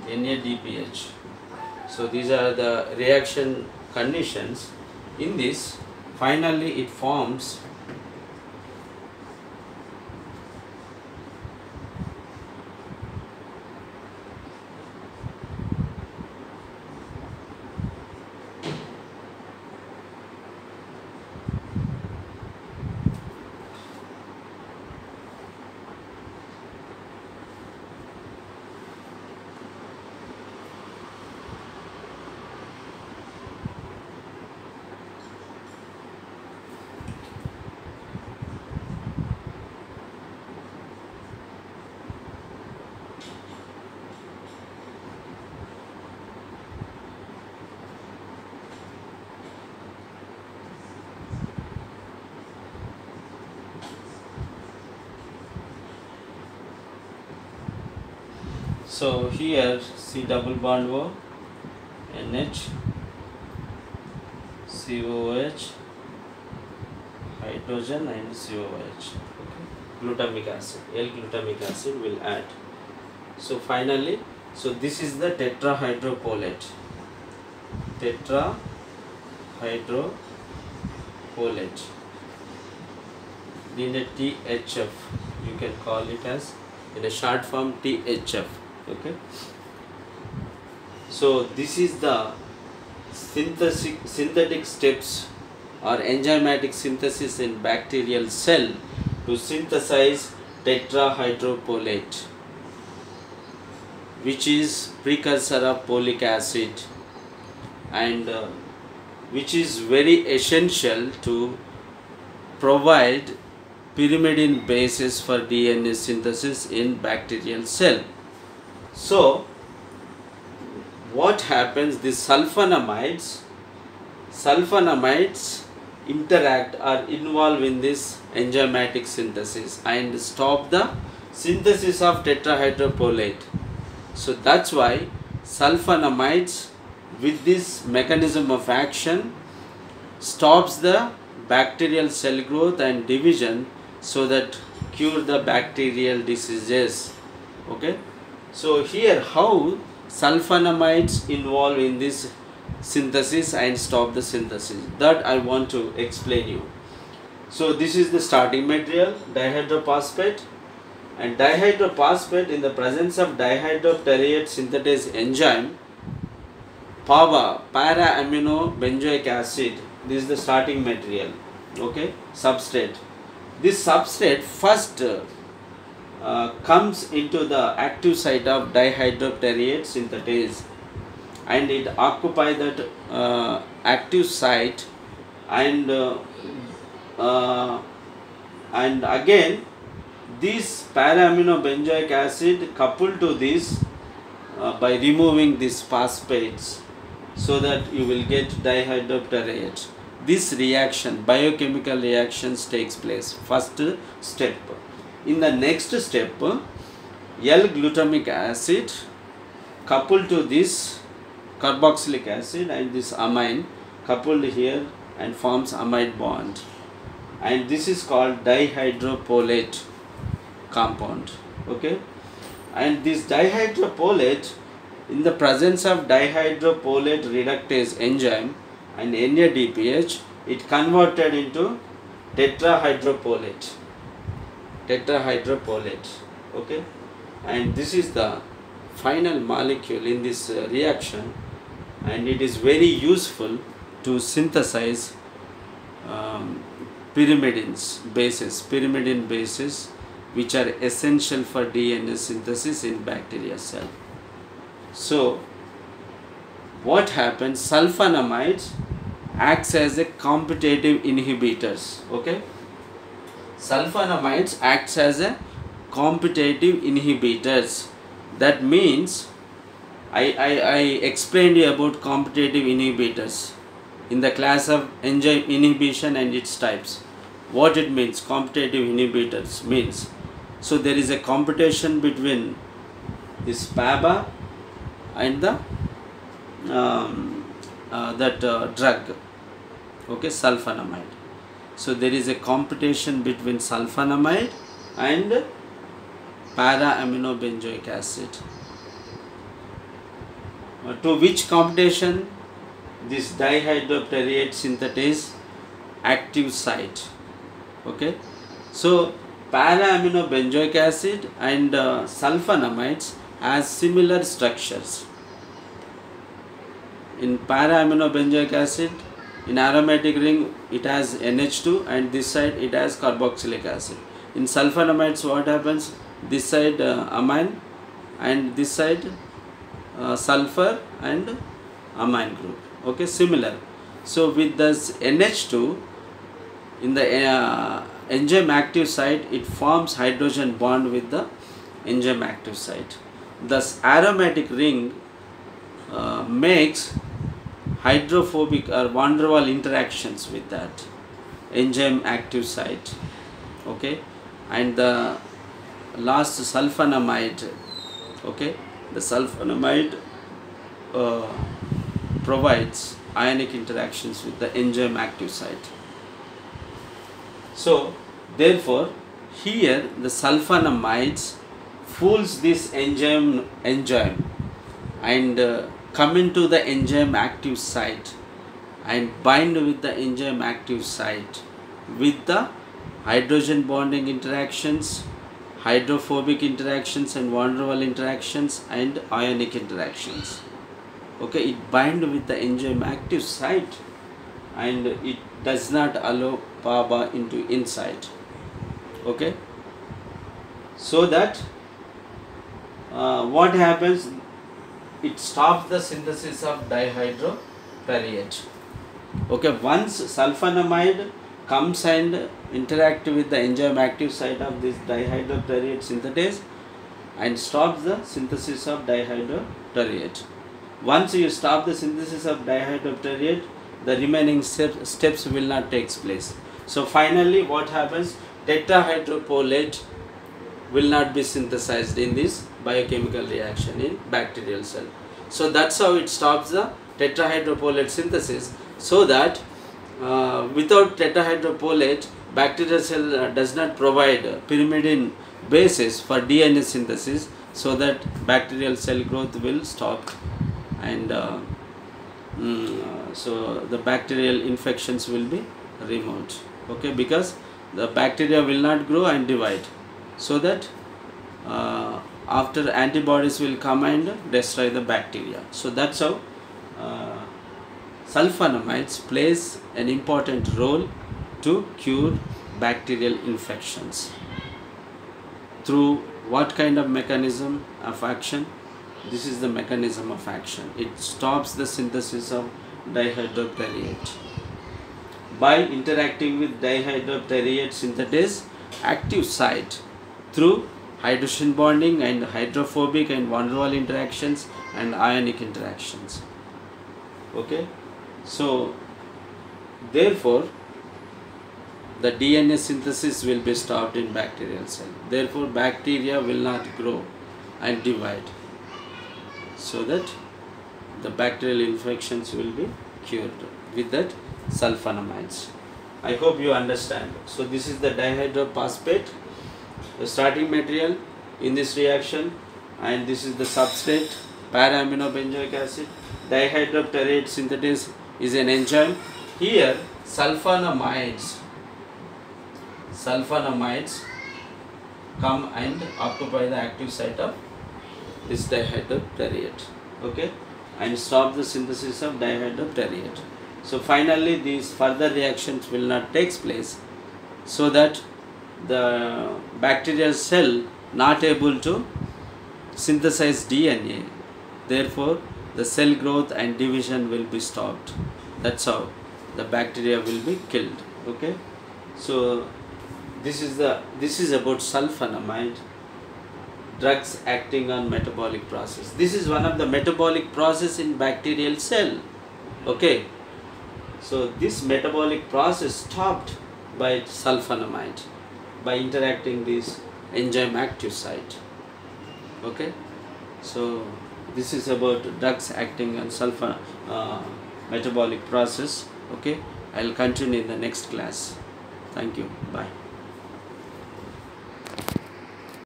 NADPH. So these are the reaction conditions. In this, finally it forms so here C double bond O, NH, COH, hydrogen and COH. Okay. Glutamic acid, L-glutamic acid will add. So finally, so this is the tetrahydropolate. Tetrahydropolate. In a THF, you can call it as in a short form THF. Okay. So this is the synthetic steps or enzymatic synthesis in bacterial cell to synthesize tetrahydropolate, which is precursor of folic acid and which is very essential to provide pyrimidine bases for DNA synthesis in bacterial cell. So what happens, these sulfonamides interact or involve in this enzymatic synthesis and stop the synthesis of tetrahydropolate. So that's why sulfonamides with this mechanism of action stops the bacterial cell growth and division, so that cure the bacterial diseases. Okay. So here how sulfonamides involve in this synthesis and stop the synthesis, that I want to explain you. So this is the starting material, dihydrophosphate, and dihydrophosphate in the presence of dihydropteroate synthetase enzyme PABA, para-amino benzoic acid. This is the starting material. Okay, substrate. This substrate first comes into the active site of dihydropteroate synthetase, and it occupies that active site, and again this para-amino benzoic acid coupled to this by removing these phosphates, so that you will get dihydropteroate. This reaction, biochemical reactions takes place. First step. In the next step, L-glutamic acid coupled to this carboxylic acid and this amine coupled here and forms amide bond, and this is called dihydropolate compound. Okay, and this dihydropolate, in the presence of dihydropolate reductase enzyme and NADPH, it converted into tetrahydropolate. Okay, and this is the final molecule in this reaction, and it is very useful to synthesize pyrimidine bases which are essential for DNA synthesis in bacteria cell. So what happens, sulfonamides acts as a competitive inhibitors. Okay, sulfonamides acts as a competitive inhibitors. That means I explained you about competitive inhibitors in the class of enzyme inhibition and its types. What it means, competitive inhibitors means, so there is a competition between this PABA and the drug, okay, sulfonamide. So there is a competition between sulfonamide and para-amino benzoic acid. to which computation this dihydropterriate synthetase active site. Okay, so para-aminobenzoic acid and sulfonamides has similar structures. In para-aminobenzoic acid, in aromatic ring it has NH2 and this side it has carboxylic acid. In sulfonamides what happens? This side amine and this side sulfur and amine group. Okay, similar. So with this NH2 in the enzyme active site, it forms hydrogen bond with the enzyme active site. Thus aromatic ring makes hydrophobic or van der Waals interactions with that enzyme active site. Okay, and the last sulfonamide. Okay, the sulfonamide provides ionic interactions with the enzyme active site. So therefore here the sulfonamides fools this enzyme and come into the enzyme active site and bind with the enzyme active site with the hydrogen bonding interactions, hydrophobic interactions and van der Waals interactions and ionic interactions. Okay, it bind with the enzyme active site and it does not allow PABA into inside. Okay, so that what happens, it stops the synthesis of dihydropterriate. Okay, once sulfonamide comes and interact with the enzyme active site of this dihydropterriate synthetase and stops the synthesis of dihydropterriate. Once you stop the synthesis of dihydropterriate, the remaining steps will not take place. So finally what happens, tetrahydropolate will not be synthesized in this biochemical reaction in bacterial cell. So that's how it stops the tetrahydropolate synthesis, so that without tetrahydropolate bacterial cell does not provide pyrimidine basis for DNA synthesis, so that bacterial cell growth will stop and so the bacterial infections will be removed. Okay, because the bacteria will not grow and divide, so that after antibodies will come and destroy the bacteria. So that's how sulfonamides plays an important role to cure bacterial infections. Through what kind of mechanism of action? This is the mechanism of action. It stops the synthesis of dihydropterriate by interacting with dihydropterriate synthetase active site through hydrogen bonding and hydrophobic and van der Waals interactions and ionic interactions. Okay, so therefore the DNA synthesis will be stopped in bacterial cell. Therefore bacteria will not grow and divide, so that the bacterial infections will be cured with that sulfonamides. I hope you understand. So this is the dihydrophosphate, the starting material in this reaction, and this is the substrate, para-aminobenzoic acid. Dihydropterriate synthetase is an enzyme. Here sulfonamides come and occupy the active site of this dihydropterriate. Okay, and stop the synthesis of dihydropterriate. So finally these further reactions will not take place, so that the bacterial cell not able to synthesize DNA, therefore the cell growth and division will be stopped. That's how the bacteria will be killed. Okay, so this is about sulfonamide, drugs acting on metabolic process. This is one of the metabolic process in bacterial cell. Okay, so this metabolic process stopped by sulfonamide by interacting this enzyme active site. Okay, so this is about drugs acting on metabolic process. Okay, I'll continue in the next class. Thank you. Bye.